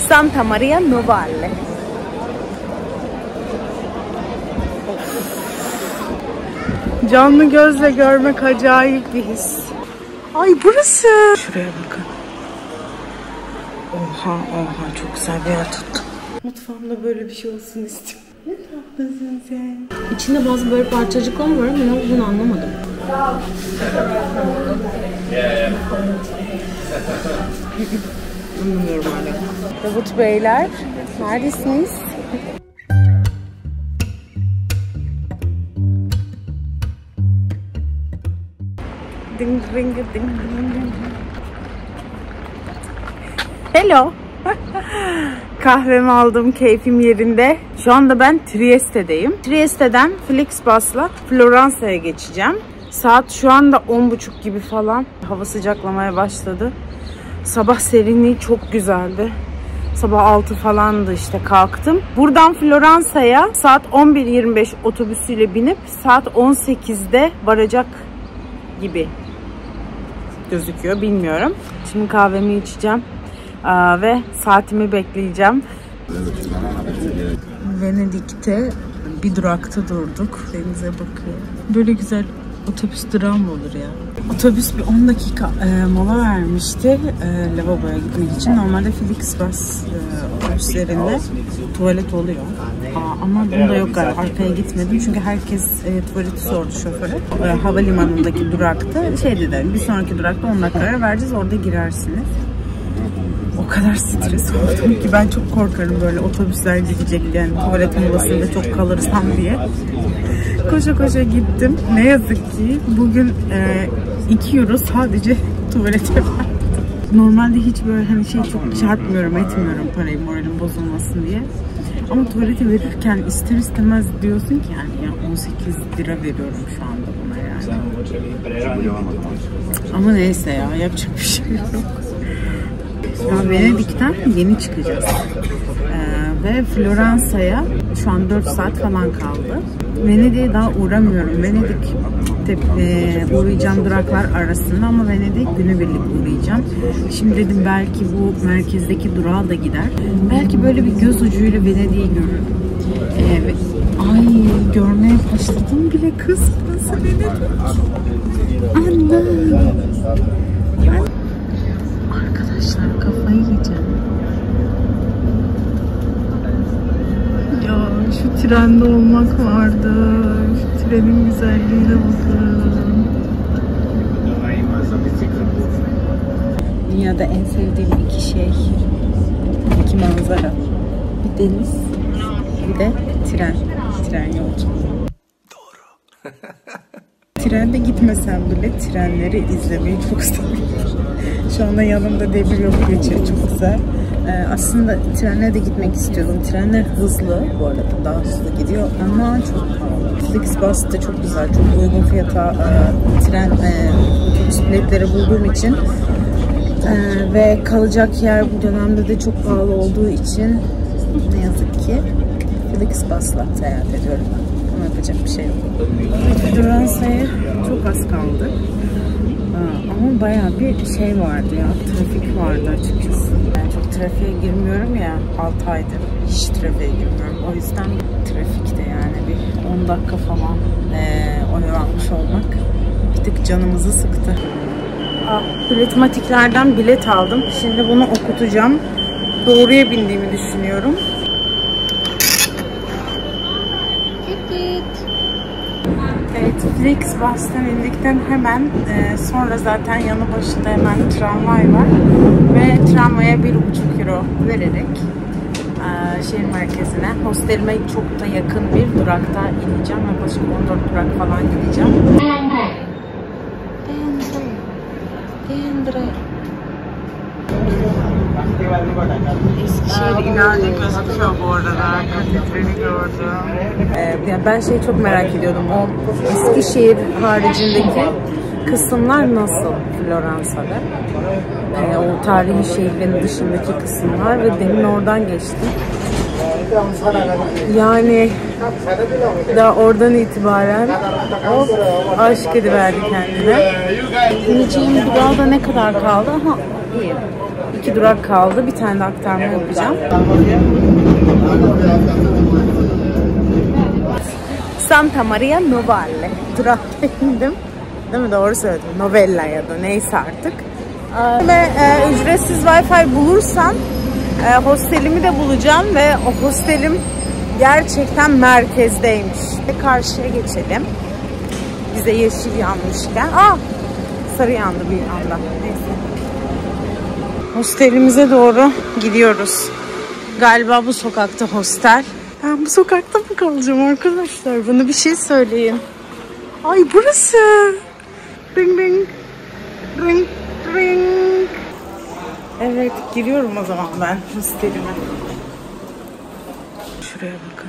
Santa Maria Novale. Canlı gözle görmek acayip bir his. Ay burası. Şuraya bakın. Oha çok güzel bir yer tuttum. Mutfağımda böyle bir şey olsun istiyorum. Ne tatlısın sen. İçinde bazı böyle parçacıklar var ama ne olduğunu anlamadım. Anlamıyorum hala. Davut Beyler, neredesiniz? Ding ding ding ding. Hello. Kahvemi aldım, keyfim yerinde. Şu anda ben Trieste'deyim. Trieste'den Flixbus'la Floransa'ya geçeceğim. Saat şu anda 10:30 gibi falan. Hava sıcaklamaya başladı. Sabah serinliği çok güzeldi. Sabah 6 falandı işte kalktım. Buradan Floransa'ya saat 11:25 otobüsüyle binip saat 18'de varacak gibi gözüküyor. Bilmiyorum. Şimdi kahvemi içeceğim. Ve saatimi bekleyeceğim. Venedik'te bir durakta durduk. Denize bakıyor. Böyle güzel otobüs durağı mı olur ya? Otobüs bir 10 dakika mola vermişti lavaboya gitmek için. Normalde Flixbus otobüslerinde tuvalet oluyor. Ama bunda yok galiba. Arkaya gitmedim çünkü herkes tuvaleti sordu şoföre. Havalimanındaki durakta şey dedi, bir sonraki durakta 10 dakikaya vereceğiz, orada girersiniz. O kadar stres oldum ki ben çok korkarım böyle otobüsler gidecek yani tuvalet molasında çok kalırsam diye. Koşa koşa gittim. Ne yazık ki bugün 2 euro sadece tuvalete verdim. Normalde hiç böyle hani çok çarpmıyorum etmiyorum parayı moralim bozulmasın diye. Ama tuvalete verirken ister istemez diyorsun ki yani ya 18 lira veriyorum şu anda buna yani. Ama neyse ya yapacak bir şey yok. Ya Venedik'ten yeni çıkacağız. Ve Floransa'ya şu an 4 saat falan kaldı. Venedik'e daha uğramıyorum. Venedik uğrayacağım duraklar arasında ama Venedik günübirlik uğrayacağım. Şimdi dedim belki bu merkezdeki durağa da gider. Belki böyle bir göz ucuyla Venedik'i görürüm. Ay görmeye başladım bile kız. Burası Venedik. Anne. Arkadaşlar kafayı yiyeceğim. Ya şu trende olmak vardı. Şu trenin güzelliğine bakın. Dünyada en sevdiğim 2 şey, 2 manzara. Bir deniz, bir de tren. Tren yolculuğu. Doğru. Trende gitmesem bile trenleri izlemeyi çok seviyorum. Şu anda yanımda demir yolu geçiyor, çok güzel. Aslında trenle de gitmek istiyordum. Trenler hızlı, bu arada daha hızlı gidiyor ama çok pahalı. Flixbus da çok güzel, çok uygun fiyata tren otobüs biletleri bulduğum için ve kalacak yer bu dönemde de çok pahalı olduğu için ne yazık ki Flixbus'la seyahat ediyorum. Ama yapacak bir şey yok. Floransa'ya çok az kaldı. Ama bayağı bir şey vardı ya, trafik vardı açıkçası. Yani çok trafiğe girmiyorum ya, 6 aydır hiç trafiğe girmiyorum. O yüzden trafikte yani bir 10 dakika falan oyalanmış olmak bir tık canımızı sıktı. Biletmatiklerden bilet aldım. Şimdi bunu okutacağım. Doğruya bindiğimi düşünüyorum. Evet, Flixbus'tan indikten hemen sonra zaten yanı başında hemen tramvay var ve tramvaya 1,5 euro vererek şehir merkezine, hostelime çok da yakın bir durakta ineceğim. Yaklaşık 14 durak falan gideceğim. Eskişehir ileride gözüküyor bu arada. Katedrali gördüm. Ben çok merak ediyordum. O Eskişehir haricindeki kısımlar nasıl Floransa'da? O tarihi şehrin dışındaki kısımlar ve demin oradan geçtim. Yani daha oradan itibaren o aşk ediverdi kendine. İneceğim durağa da ne kadar kaldı? Aha, iyi. 2 durak kaldı. Bir tane de aktarma yapacağım. Santa Maria Novelle. Durakta indim. Değil mi? Doğru söyledim. Novella ya da neyse artık. Ve ücretsiz Wi-Fi bulursam hostelimi de bulacağım ve o hostelim gerçekten merkezdeymiş. Karşıya geçelim. Bize yeşil yanmışken. Sarı yandı bir anda. Neyse. Hostelimize doğru gidiyoruz. Galiba bu sokakta hostel. Ben bu sokakta mı kalacağım arkadaşlar? Bana bir şey söyleyin. Ay burası. Ring ring. Ring ring. Evet giriyorum o zaman ben hostelime. Şuraya bakın.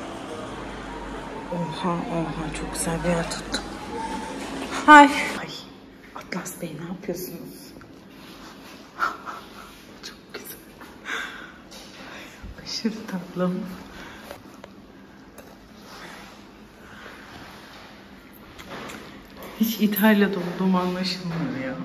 Oha çok güzel bir yer tuttum. Ay. Atlas Bey ne yapıyorsunuz? Çok güzel. Aşırı tatlı. Hiç İtalya'da olduğum anlaşılmıyor ya.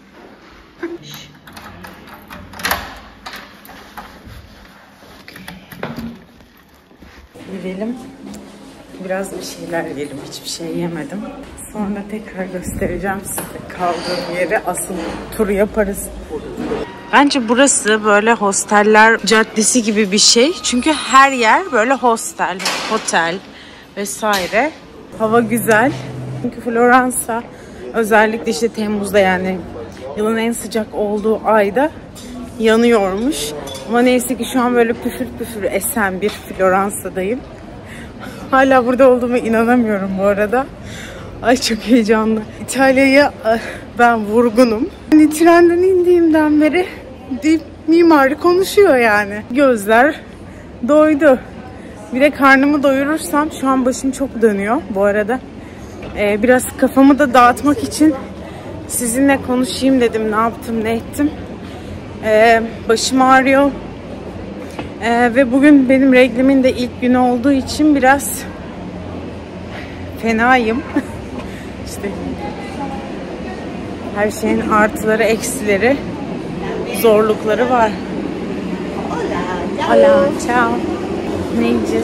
Gidelim. Biraz bir şeyler yiyelim. Hiçbir şey yemedim. Sonra tekrar göstereceğim size kaldığım yeri. Asıl turu yaparız. Bence burası böyle hosteller caddesi gibi bir şey. Çünkü her yer böyle hostel, otel vesaire. Hava güzel. Çünkü Floransa özellikle işte Temmuz'da yani yılın en sıcak olduğu ayda yanıyormuş. Ama neyse ki şu an böyle püfür püfür esen bir Floransa'dayım. Hala burada olduğuma inanamıyorum bu arada. Ay çok heyecanlı. İtalya'ya ben vurgunum. Hani trenden indiğimden beri mimari konuşuyor yani. Gözler doydu. Bir de karnımı doyurursam şu an başım çok dönüyor bu arada. Biraz kafamı da dağıtmak için sizinle konuşayım dedim. Ne yaptım ne ettim. Başım ağrıyor. Ve bugün benim reglimin de ilk günü olduğu için biraz fenayım. İşte her şeyin artıları, eksileri, zorlukları var. Hola, ciao. Ne yiyeceğiz?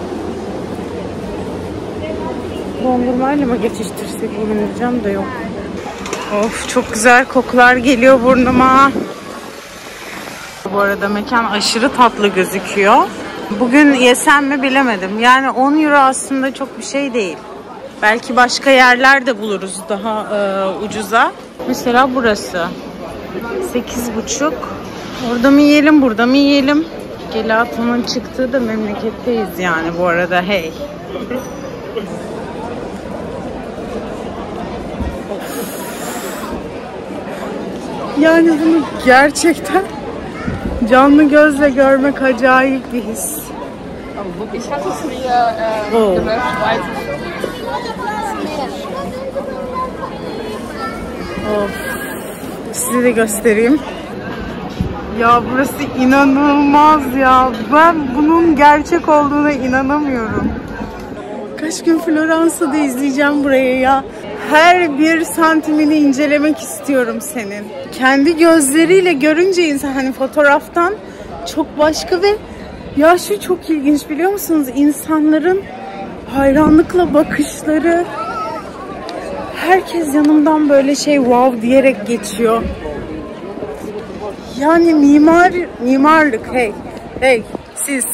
Dondurmayla mı geçiştirsek bugün diyeceğim de yok. Of çok güzel kokular geliyor burnuma. Bu arada mekan aşırı tatlı gözüküyor. Bugün yesem mi bilemedim. Yani 10 euro aslında çok bir şey değil. Belki başka yerlerde buluruz daha ucuza. Mesela burası. 8,5. Orada mı yiyelim, burada mı yiyelim? Gelato'nun çıktığı da memleketteyiz yani bu arada. Hey. Yani bunu gerçekten canlı gözle görmek acayip bir his. Ich hatte es mir gewünscht, Size de göstereyim. Ya burası inanılmaz ya. Ben bunun gerçek olduğuna inanamıyorum. Kaç gün Floransa'da izleyeceğim burayı ya. Her bir santimini incelemek istiyorum senin. Kendi gözleriyle görünce insan hani fotoğraftan çok başka ve ya şu çok ilginç biliyor musunuz? İnsanların hayranlıkla bakışları. Herkes yanımdan böyle wow diyerek geçiyor. Yani mimarlık hey siz.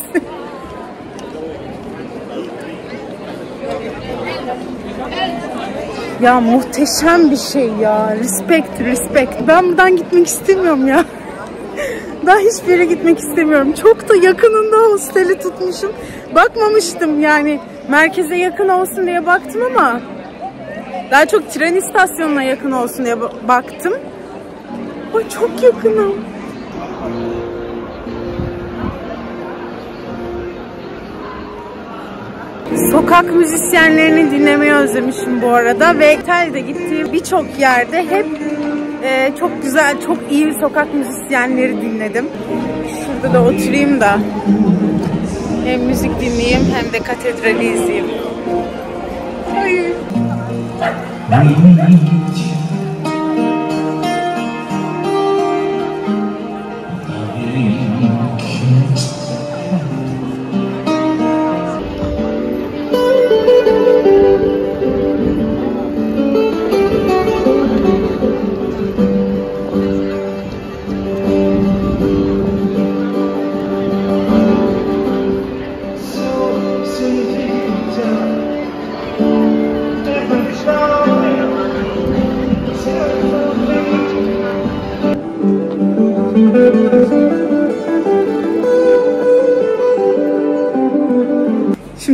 Ya muhteşem bir şey ya. Respect. Ben buradan gitmek istemiyorum ya. Daha hiçbir yere gitmek istemiyorum. Çok da yakınında hosteli tutmuşum. Bakmamıştım yani. Merkeze yakın olsun diye baktım ama daha çok tren istasyonuna yakın olsun diye baktım. Ay çok yakınım. Sokak müzisyenlerini dinlemeyi özlemişim bu arada ve İtalya'da gittiğim birçok yerde hep çok güzel, çok iyi sokak müzisyenleri dinledim. Şurada da oturayım da hem müzik dinleyeyim hem de katedrali izleyeyim. Hayır.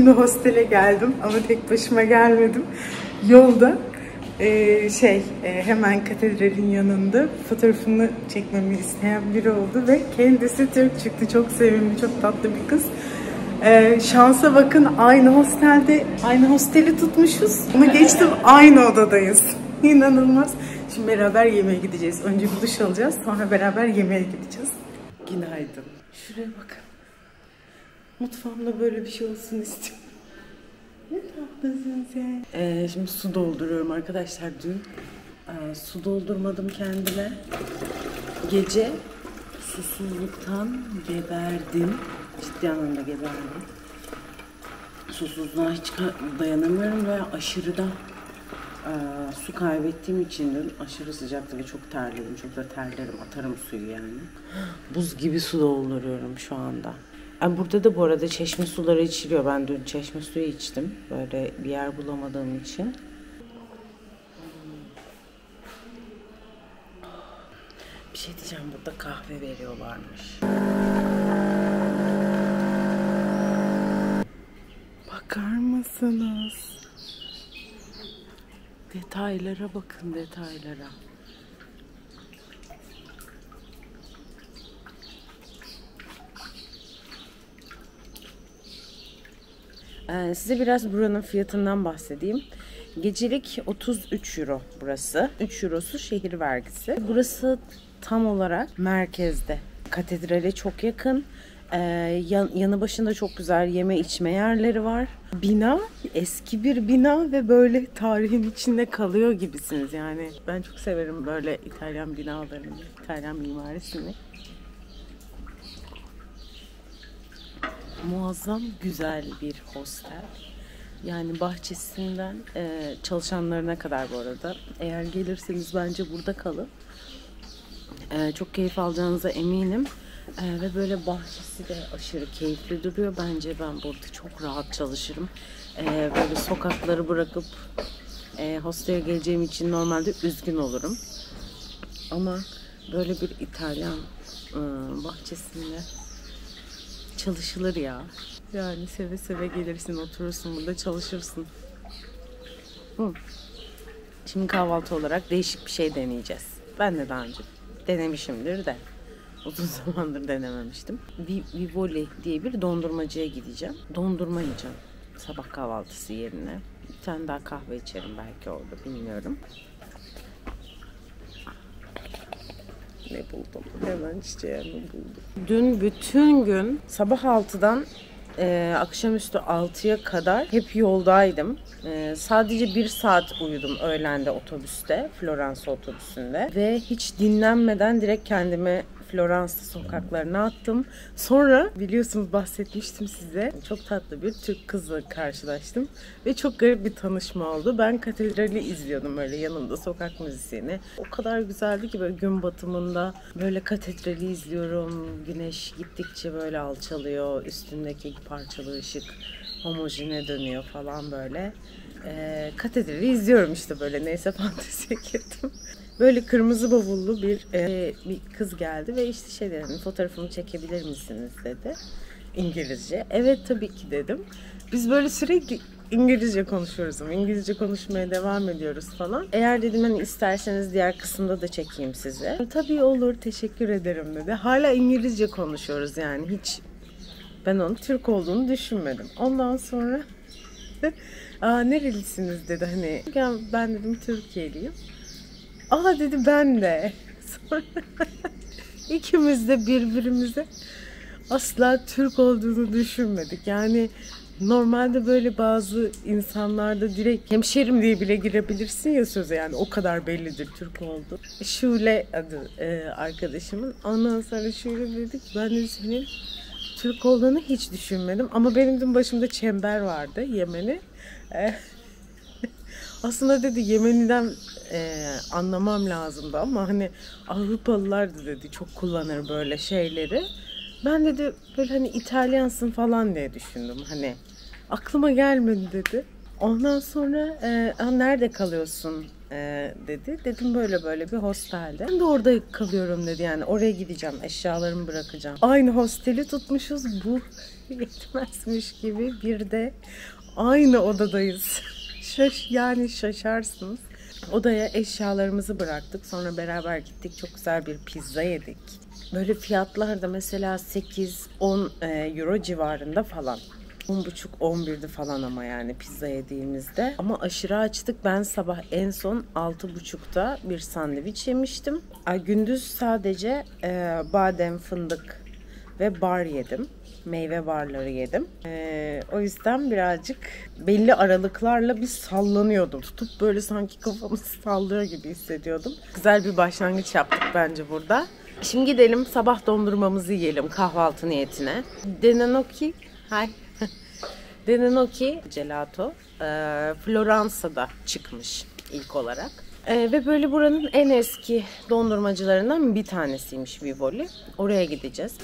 Şimdi hostele geldim ama tek başıma gelmedim. Yolda hemen katedralin yanında fotoğrafını çekmemi isteyen biri oldu ve kendisi Türk çıktı. Çok sevimli, çok tatlı bir kız. Şansa bakın, aynı hosteli tutmuşuz. Ama geçtim, aynı odadayız. İnanılmaz. Şimdi beraber yemeğe gideceğiz. Önce bir duş alacağız, sonra beraber yemeğe gideceğiz. Günaydın. Şuraya bakın. Mutfağımda böyle bir şey olsun istiyorum. Ne tatlısın sen. Şimdi su dolduruyorum arkadaşlar. Dün su doldurmadım kendime. Gece susuzluktan geberdim. Ciddi anlamda geberdim. Susuzluğa hiç dayanamıyorum ve aşırı da su kaybettiğim için dün aşırı sıcaktı ve çok terledim. Çok da terlerim. Atarım suyu yani. Buz gibi su dolduruyorum şu anda. Burada da bu arada çeşme suları içiliyor. Ben dün çeşme suyu içtim. Böyle bir yer bulamadığım için. Bir şey diyeceğim, burada kahve veriyorlarmış. Bakar mısınız? Detaylara bakın, detaylara. Size biraz buranın fiyatından bahsedeyim. Gecelik 33 euro burası. 3 eurosu şehir vergisi. Burası tam olarak merkezde. Katedrale çok yakın. Yanı başında çok güzel yeme içme yerleri var. Bina eski bir bina ve böyle tarihin içinde kalıyor gibisiniz yani. Ben çok severim böyle İtalyan binalarını, İtalyan mimarisini. Muazzam güzel bir hostel. Yani bahçesinden çalışanlarına kadar bu arada. Eğer gelirseniz bence burada kalın. Çok keyif alacağınıza eminim. Ve böyle bahçesi de aşırı keyifli duruyor. Bence ben burada çok rahat çalışırım. Böyle sokakları bırakıp hostele geleceğim için normalde üzgün olurum. Ama böyle bir İtalyan bahçesinde çalışılır ya. Yani seve seve gelirsin, oturursun burada, çalışırsın. Şimdi kahvaltı olarak değişik bir şey deneyeceğiz. Ben de daha önce denemişimdir de uzun zamandır denememiştim. Vivoli diye bir dondurmacıya gideceğim. Dondurma yiyeceğim sabah kahvaltısı yerine. Bir tane daha kahve içerim belki orada, bilmiyorum. Ne buldum? Hemen çiçeğimi buldum. Dün bütün gün sabah 6'dan akşamüstü 6'ya kadar hep yoldaydım. Sadece 1 saat uyudum öğlende otobüste, Floransa otobüsünde. Ve hiç dinlenmeden direkt kendimi Floransa sokaklarına attım. Sonra biliyorsunuz bahsetmiştim size. Çok tatlı bir Türk kızla karşılaştım. Ve çok garip bir tanışma oldu. Ben katedrali izliyordum öyle yanımda, sokak müzisyeni. O kadar güzeldi ki böyle gün batımında böyle katedrali izliyorum. Güneş gittikçe böyle alçalıyor. Üstündeki parçalı ışık homojene dönüyor falan böyle. Katedrali izliyorum işte böyle, neyse fanteziye girdim. Böyle kırmızı bavullu bir kız geldi ve işte şey dedi, fotoğrafımı çekebilir misiniz dedi. İngilizce. Evet tabii ki dedim. Biz böyle sürekli İngilizce konuşuyoruz ama İngilizce konuşmaya devam ediyoruz falan. Eğer dedim hani isterseniz diğer kısımda da çekeyim sizi. Tabii olur, teşekkür ederim dedi. Hala İngilizce konuşuyoruz yani, hiç ben onun Türk olduğunu düşünmedim. Ondan sonra nerelisiniz dedi, hani ben dedim Türkiye'liyim. Dedi ben de. Sonra ikimiz de birbirimize asla Türk olduğunu düşünmedik. Yani normalde böyle bazı insanlarda direkt hemşerim diye bile girebilirsin ya söze, yani o kadar bellidir Türk oldu. Şule adı arkadaşımın. Ondan sonra Şule dedik, ben de senin Türk olduğunu hiç düşünmedim. Ama benim de başımda çember vardı, Yemeni. Aslında dedi Yemeni'den anlamam lazımdı ama hani Avrupalılar da dedi çok kullanır böyle şeyleri. Ben dedi böyle hani İtalyansın falan diye düşündüm, hani aklıma gelmedi dedi. Ondan sonra nerede kalıyorsun dedi. Dedim böyle bir hostelde. Ben de orada kalıyorum dedi, yani oraya gideceğim, eşyalarımı bırakacağım. Aynı hosteli tutmuşuz, bu yetmezmiş gibi bir de aynı odadayız. Yani şaşarsınız. Odaya eşyalarımızı bıraktık, sonra beraber gittik, çok güzel bir pizza yedik. Böyle fiyatlar da mesela 8-10 euro civarında falan. 10.30-11'di falan ama yani pizza yediğimizde. Ama aşırı açtık. Ben sabah en son 6.30'da bir sandviç yemiştim. Gündüz sadece badem, fındık ve bar yedim. Meyve barları yedim. O yüzden birazcık belli aralıklarla bir sallanıyordum. Tutup böyle sanki kafamı sallıyor gibi hissediyordum. Güzel bir başlangıç yaptık bence burada. Şimdi gidelim sabah dondurmamızı yiyelim kahvaltı niyetine. Denanoki, Denanoki gelato Floransa'da çıkmış ilk olarak. Ve böyle buranın en eski dondurmacılarından bir tanesiymiş Vivoli. Oraya gideceğiz.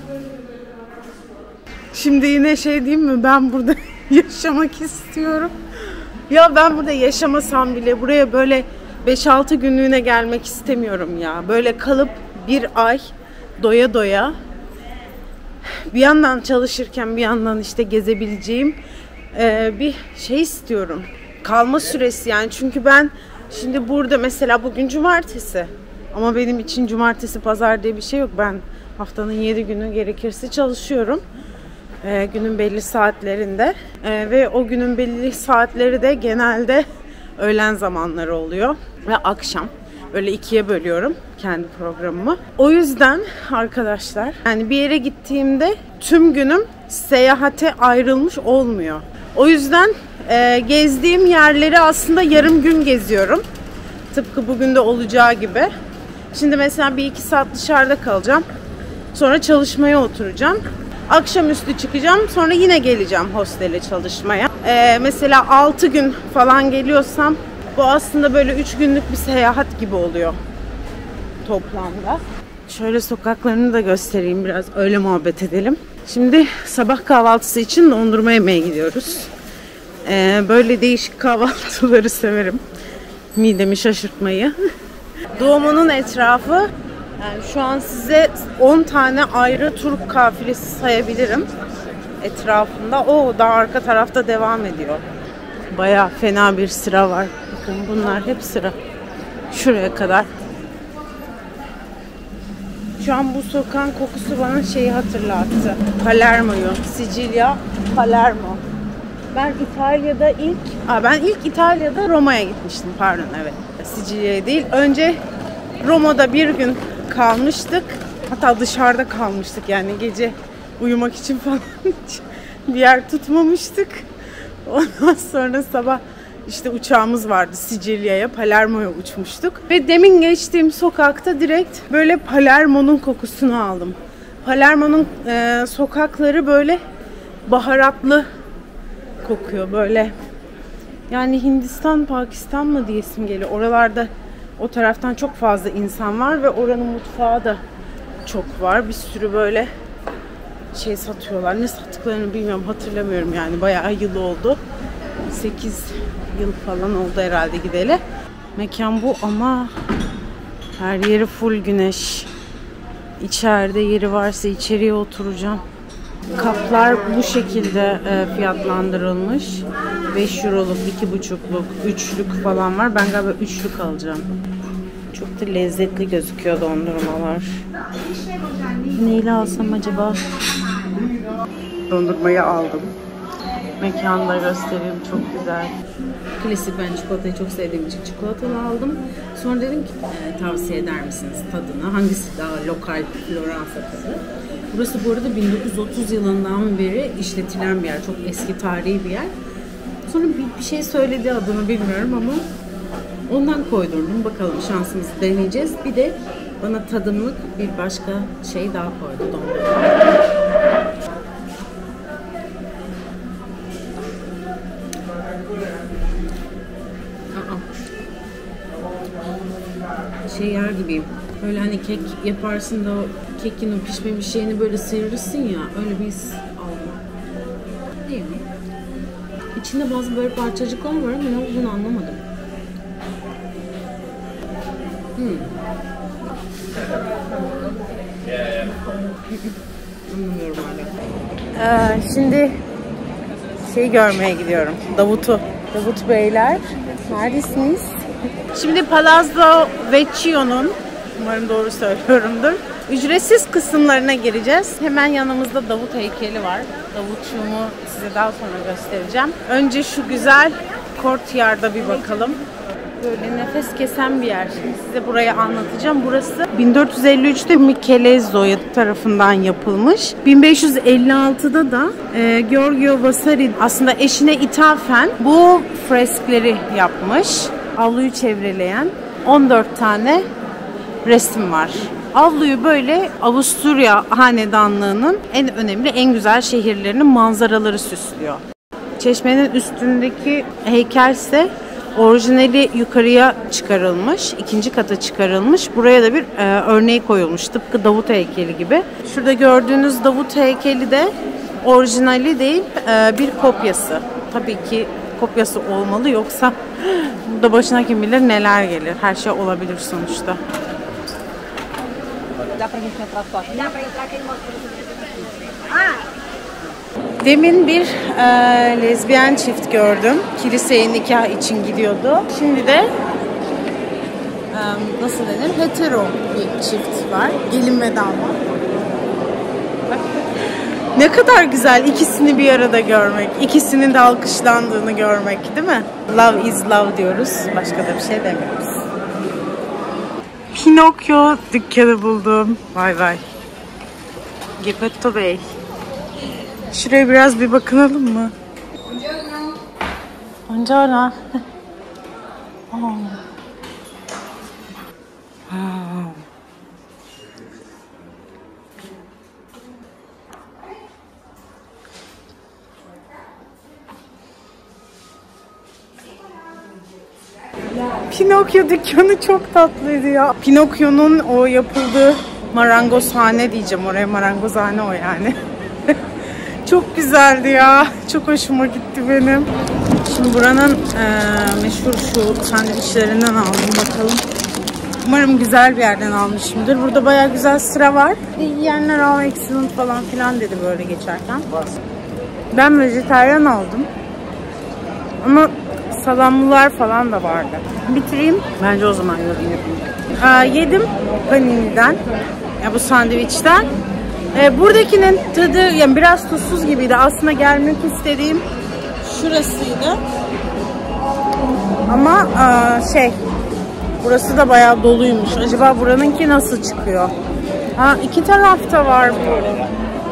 Şimdi yine şey diyeyim mi? Ben burada yaşamak istiyorum. Ya ben burada yaşamasam bile buraya böyle 5-6 günlüğüne gelmek istemiyorum ya. Böyle kalıp bir ay doya doya bir yandan çalışırken bir yandan işte gezebileceğim bir şey istiyorum. Kalma süresi yani. Çünkü ben şimdi burada mesela bugün cumartesi. Ama benim için cumartesi pazar diye bir şey yok. Ben haftanın 7 günü gerekirse çalışıyorum. Günün belli saatlerinde. Ve o günün belli saatleri de genelde öğlen zamanları oluyor. Ve akşam. Böyle ikiye bölüyorum kendi programımı. O yüzden arkadaşlar yani bir yere gittiğimde tüm günüm seyahate ayrılmış olmuyor. O yüzden gezdiğim yerleri aslında yarım gün geziyorum. Tıpkı bugün de olacağı gibi. Şimdi mesela 1-2 saat dışarıda kalacağım. Sonra çalışmaya oturacağım. Akşamüstü çıkacağım. Sonra yine geleceğim hostele çalışmaya. Mesela 6 gün falan geliyorsam bu aslında böyle 3 günlük bir seyahat gibi oluyor toplamda. Şöyle sokaklarını da göstereyim, biraz öyle muhabbet edelim. Şimdi sabah kahvaltısı için dondurma yemeye gidiyoruz. Böyle değişik kahvaltıları severim. Midemi şaşırtmayı. Duomo'nun etrafı, yani şu an size 10 tane ayrı Türk kafilesi sayabilirim etrafında. O daha arka tarafta devam ediyor. Bayağı fena bir sıra var. Bakın bunlar hep sıra. Şuraya kadar. Şu an bu sokağın kokusu bana şeyi hatırlattı. Palermo'yu. Sicilya, Palermo. Ben ilk İtalya'da Roma'ya gitmiştim. Pardon, evet. Sicilya'ya değil. Önce Roma'da bir gün kalmıştık. Hatta dışarıda kalmıştık. Yani gece uyumak için falan bir yer tutmamıştık. Ondan sonra sabah işte uçağımız vardı Sicilya'ya, Palermo'ya uçmuştuk. Ve demin geçtiğim sokakta direkt böyle Palermo'nun kokusunu aldım. Palermo'nun sokakları böyle baharatlı kokuyor böyle. Yani Hindistan, Pakistan mı diyesim geliyor. Oralarda o taraftan çok fazla insan var ve oranın mutfağı da çok var. Bir sürü böyle şey satıyorlar. Ne sattıklarını bilmiyorum, hatırlamıyorum yani. Bayağı yıl oldu. 8 yıl falan oldu herhalde gideli. Mekan bu ama her yeri full güneş. İçeride yeri varsa içeriye oturacağım. Kaplar bu şekilde fiyatlandırılmış. 5 euroluk, 2,5'luk, 3'lük falan var. Ben galiba 3'lük alacağım. Çok da lezzetli gözüküyor dondurmalar. Neyle alsam acaba? Dondurmayı aldım. Mekanı da göstereyim, çok güzel. Klasik, ben çikolatayı çok sevdiğim için çikolatalı aldım. Sonra dedim ki tavsiye eder misiniz tadını? Hangisi daha lokal Floransa tadı? Burası bu arada 1930 yılından beri işletilen bir yer. Çok eski tarihi bir yer. Sonra bir şey söyledi, adını bilmiyorum ama ondan koydurdum. Bakalım, şansımızı deneyeceğiz. Bir de bana tadımlık bir başka şey daha koydu, dondurma. Şey yer gibiyim. Böyle hani kek yaparsın da o kekin o pişmemiş şeyini böyle sıyırırsın ya, öyle bir his aldım. Değil mi? İçinde bazı böyle parçacıklar var ama ne olduğunu anlamadım. Anlamıyorum hala. Şimdi görmeye gidiyorum. Davut Beyler. Neredesiniz? Şimdi Palazzo Vecchio'nun, umarım doğru söylüyorumdur, ücretsiz kısımlarına gireceğiz. Hemen yanımızda Davut heykeli var. Davutçuğumu size daha sonra göstereceğim. Önce şu güzel courtyard'a bir bakalım. Böyle nefes kesen bir yer. Şimdi size burayı anlatacağım. Burası 1453'te Michelangelo tarafından yapılmış. 1556'da da Giorgio Vasari aslında eşine ithafen bu freskleri yapmış. Avluyu çevreleyen 14 tane resim var. Avluyu böyle Avusturya hanedanlığının en önemli, en güzel şehirlerinin manzaraları süslüyor. Çeşmenin üstündeki heykel ise orijinali yukarıya çıkarılmış, ikinci kata çıkarılmış. Buraya da bir örneği koyulmuş, tıpkı Davut heykeli gibi. Şurada gördüğünüz Davut heykeli de orijinali değil, bir kopyası. Tabii ki kopyası olmalı, yoksa burada başına kim bilir neler gelir. Her şey olabilir sonuçta. Demin bir lezbiyen çift gördüm. Kiliseye nikah için gidiyordu. Şimdi de nasıl denir? Hetero bir çift var. Gelin ve damat. Ne kadar güzel ikisini bir arada görmek. İkisinin de alkışlandığını görmek, değil mi? Love is love diyoruz. Başka da bir şey demiyoruz. Pinokyo dükkanı buldum. Vay vay. Geppetto Bey. Şuraya biraz bir bakınalım mı? Buongiorno. Oh. Wow. Pinokyo dükkanı çok tatlıydı ya. Pinokyo'nun o yapıldığı marangozhane diyeceğim. Oraya marangozhane o yani. Çok güzeldi ya. Çok hoşuma gitti benim. Şimdi buranın meşhur şu sandviçlerinden aldım, bakalım. Umarım güzel bir yerden almışımdır. Burada bayağı güzel sıra var. Yiyenler al excellent falan filan dedi böyle geçerken. Ben vejetaryen aldım. Ama salamlılar falan da vardı. Bitireyim. Bence o zaman yedim panini'den. Ya bu sandviçten. Buradakinin tadı yani biraz tuzsuz gibiydi. Aslında gelmek istediğim şurasıydı. Ama burası da bayağı doluymuş. Acaba buranınki nasıl çıkıyor? İki tarafta var böyle.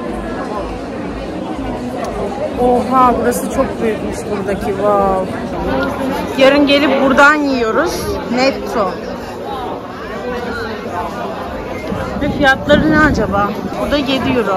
Oha, burası çok büyükmüş buradaki. Wow. Yarın gelip buradan yiyoruz. Netto. Ve fiyatları ne acaba? Burada 7 euro.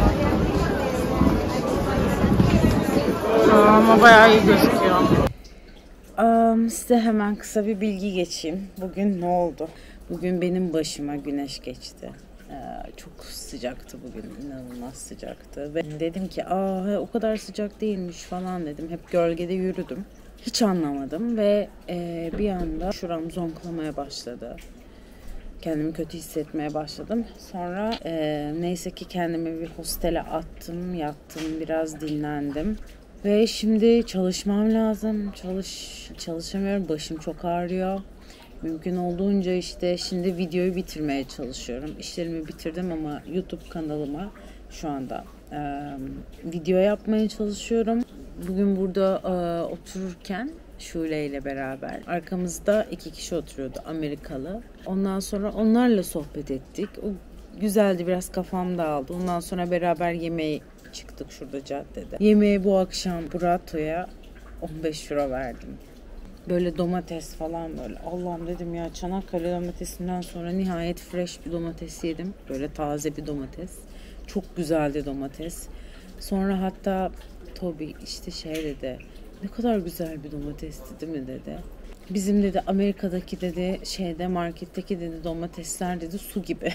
Ama bayağı iyi gözüküyor. Size hemen kısa bir bilgi geçeyim. Bugün ne oldu? Bugün benim başıma güneş geçti. Çok sıcaktı bugün. İnanılmaz sıcaktı. Ve dedim ki o kadar sıcak değilmiş falan dedim. Hep gölgede yürüdüm. Hiç anlamadım ve bir anda şuram zonklamaya başladı. Kendimi kötü hissetmeye başladım. Sonra neyse ki kendimi bir hostele attım, yattım, biraz dinlendim. Ve şimdi çalışmam lazım. Çalışamıyorum. Başım çok ağrıyor. Mümkün olduğunca işte şimdi videoyu bitirmeye çalışıyorum. İşlerimi bitirdim ama YouTube kanalıma şu anda video yapmaya çalışıyorum. Bugün burada otururken Şule ile beraber arkamızda 2 kişi oturuyordu, Amerikalı. Ondan sonra onlarla sohbet ettik. O güzeldi, biraz kafam dağıldı. Ondan sonra beraber yemeğe çıktık şurada caddede. Yemeğe bu akşam burrato'ya 15 euro verdim. Böyle domates falan böyle. Allah'ım dedim ya, Çanakkale domatesinden sonra nihayet fresh bir domates yedim. Böyle taze bir domates. Çok güzeldi domates. Sonra hatta Toby işte dedi. Ne kadar güzel bir domatesti değil mi dedi. Bizim dedi Amerika'daki dedi marketteki dedi domatesler dedi su gibi.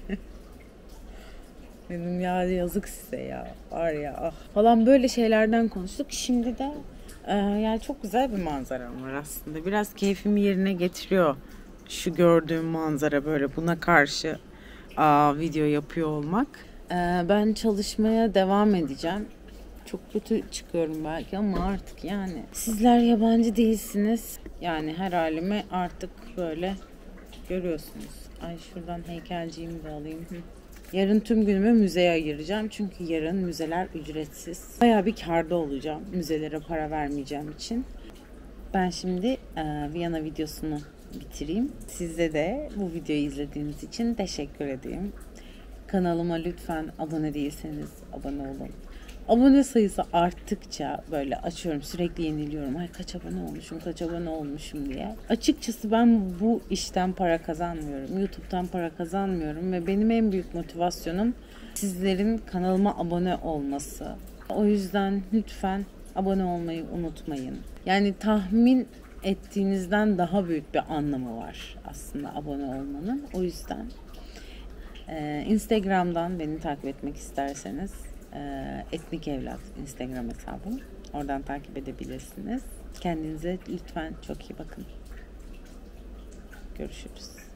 Dedim ya yazık size ya, var ya falan, böyle şeylerden konuştuk. Şimdi de yani çok güzel bir manzaram var aslında. Biraz keyfimi yerine getiriyor şu gördüğüm manzara böyle buna karşı video yapıyor olmak. Ben çalışmaya devam edeceğim. Çok kötü çıkıyorum belki ama artık yani sizler yabancı değilsiniz. Yani her halimi artık böyle görüyorsunuz. Ay şuradan heykelciğimi de alayım. Yarın tüm günümü müzeye ayıracağım. Çünkü yarın müzeler ücretsiz. Bayağı bir kârda olacağım. Müzelere para vermeyeceğim için. Ben şimdi Viyana videosunu bitireyim. Size de bu videoyu izlediğiniz için teşekkür edeyim. Kanalıma lütfen abone değilseniz abone olun. Abone sayısı arttıkça böyle açıyorum, sürekli yeniliyorum. Ay kaç abone olmuşum diye. Açıkçası ben bu işten para kazanmıyorum. YouTube'dan para kazanmıyorum ve benim en büyük motivasyonum sizlerin kanalıma abone olması. O yüzden lütfen abone olmayı unutmayın. Yani tahmin ettiğinizden daha büyük bir anlamı var aslında abone olmanın. O yüzden Instagram'dan beni takip etmek isterseniz Etnik Evlat Instagram hesabım. Oradan takip edebilirsiniz. Kendinize lütfen çok iyi bakın. Görüşürüz.